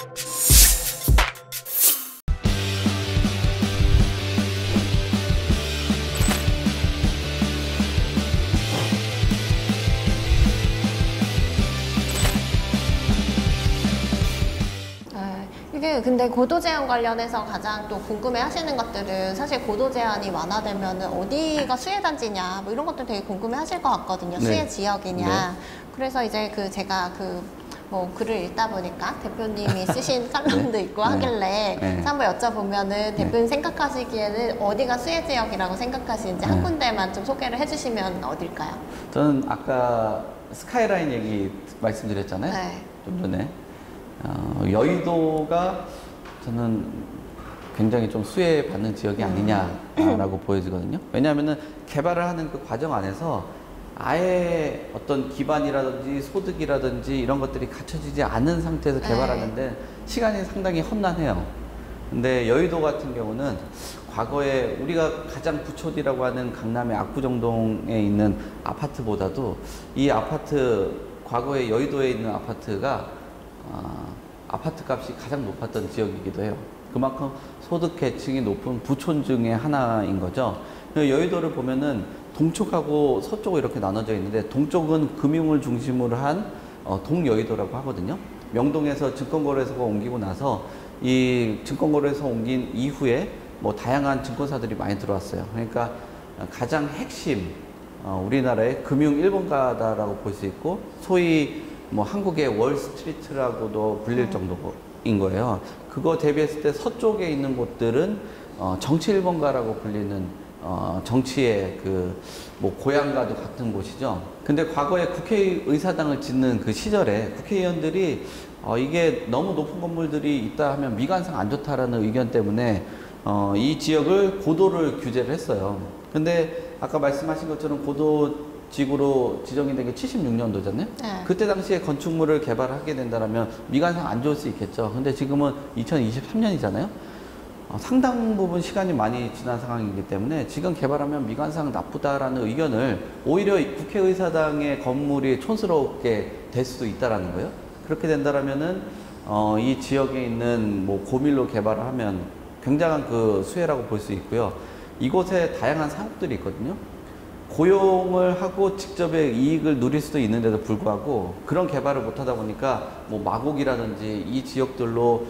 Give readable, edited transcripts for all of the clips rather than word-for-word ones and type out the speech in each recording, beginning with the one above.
이게 근데 고도 제한 관련해서 가장 또 궁금해 하시는 것들은 사실 고도 제한이 완화되면 어디가 수혜 단지냐 뭐 이런 것들 되게 궁금해 하실 것 같거든요. 네. 수혜 지역이냐. 네. 그래서 이제 제가 뭐 글을 읽다 보니까 대표님이 쓰신 칼럼도 네. 있고 하길래 네. 한번 여쭤보면은 대표님 생각하시기에는 어디가 수혜 지역이라고 생각하시는지 한 군데만 좀 소개를 해주시면 어딜까요? 저는 아까 스카이라인 얘기 말씀드렸잖아요. 네. 좀 전에. 여의도가 저는 굉장히 좀 수혜받는 지역이 아니냐라고 보여지거든요. 왜냐하면은 개발을 하는 그 과정 안에서 아예 어떤 기반이라든지 소득이라든지 이런 것들이 갖춰지지 않은 상태에서 개발하는데 시간이 상당히 험난해요. 근데 여의도 같은 경우는 과거에 우리가 가장 부촌이라고 하는 강남의 압구정동에 있는 아파트보다도 이 아파트, 과거에 여의도에 있는 아파트가 아파트 값이 가장 높았던 지역이기도 해요. 그만큼 소득 계층이 높은 부촌 중에 하나인 거죠. 여의도를 보면은 동쪽하고 서쪽으로 이렇게 나눠져 있는데, 동쪽은 금융을 중심으로 한 동여의도라고 하거든요. 명동에서 증권거래소가 옮기고 나서 이 증권거래소 옮긴 이후에 뭐 다양한 증권사들이 많이 들어왔어요. 그러니까 가장 핵심 우리나라의 금융 1번가다라고 볼 수 있고, 소위 뭐 한국의 월스트리트라고도 불릴 정도인 거예요. 그거 대비했을 때 서쪽에 있는 곳들은 정치 1번가라고 불리는 정치의 뭐 고향과도 같은 곳이죠. 근데 과거에 국회의사당을 짓는 그 시절에 국회의원들이 이게 너무 높은 건물들이 있다 하면 미관상 안 좋다라는 의견 때문에 이 지역을 고도를 규제를 했어요. 근데 아까 말씀하신 것처럼 고도 지구로 지정이 된 게 76년도잖아요. 네. 그때 당시에 건축물을 개발하게 된다면 미관상 안 좋을 수 있겠죠. 근데 지금은 2023년이잖아요. 상당 부분 시간이 많이 지난 상황이기 때문에 지금 개발하면 미관상 나쁘다라는 의견을, 오히려 국회의사당의 건물이 촌스럽게 될 수도 있다라는 거예요. 그렇게 된다면은 이 지역에 있는 뭐 고밀로 개발을 하면 굉장한 그 수혜라고 볼 수 있고요. 이곳에 다양한 사업들이 있거든요. 고용을 하고 직접의 이익을 누릴 수도 있는데도 불구하고 그런 개발을 못하다 보니까 뭐 마곡이라든지 이 지역들로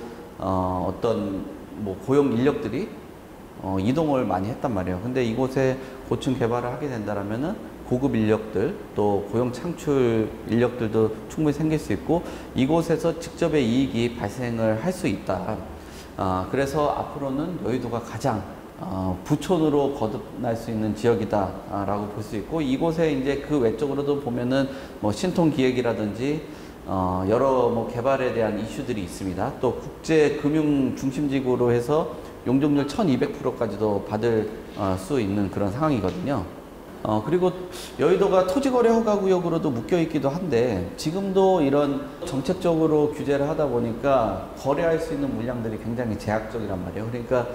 어떤 뭐 고용 인력들이 이동을 많이 했단 말이에요. 근데 이곳에 고층 개발을 하게 된다면은 고급 인력들, 또 고용 창출 인력들도 충분히 생길 수 있고, 이곳에서 직접의 이익이 발생을 할 수 있다. 그래서 앞으로는 여의도가 가장 부촌으로 거듭날 수 있는 지역이다 라고 볼 수 있고, 이곳에 이제 그 외적으로도 보면은 뭐 신통기획이라든지 여러 뭐 개발에 대한 이슈들이 있습니다. 또 국제 금융 중심지구로 해서 용적률 1200%까지도 받을 수 있는 그런 상황이거든요. 그리고 여의도가 토지거래 허가구역으로도 묶여 있기도 한데, 지금도 이런 정책적으로 규제를 하다 보니까 거래할 수 있는 물량들이 굉장히 제약적이란 말이에요. 그러니까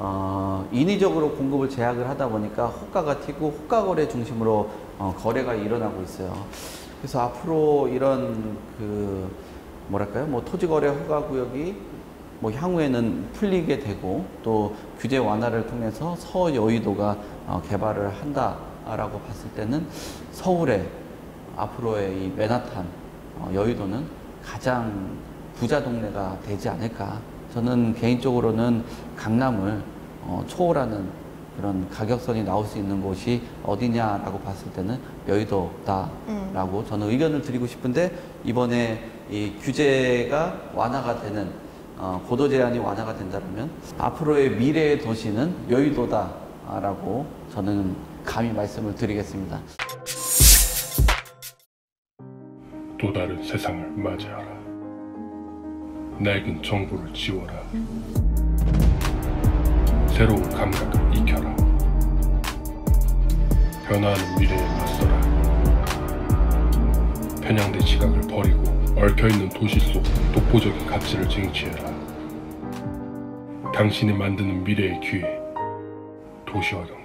인위적으로 공급을 제약을 하다 보니까 호가가 튀고 호가거래 중심으로 거래가 일어나고 있어요. 그래서 앞으로 이런 뭐랄까요, 뭐 토지거래 허가구역이 뭐 향후에는 풀리게 되고, 또 규제 완화를 통해서 서여의도가 개발을 한다라고 봤을 때는 서울의 앞으로의 이 맨하탄, 여의도는 가장 부자 동네가 되지 않을까. 저는 개인적으로는 강남을 초월하는 그런 가격선이 나올 수 있는 곳이 어디냐라고 봤을 때는 여의도다라고 저는 의견을 드리고 싶은데, 이번에 이 규제가 완화가 되는, 고도 제한이 완화가 된다면 앞으로의 미래의 도시는 여의도다라고 저는 감히 말씀을 드리겠습니다. 또 다른 세상을 맞이하라. 낡은 정보를 지워라. 새로운 감각을 익혀라. 변화하는 미래에 맞서라. 편향된 시각을 버리고 얽혀있는 도시 속 독보적인 가치를 쟁취해라. 당신이 만드는 미래의 기회, 도시화경.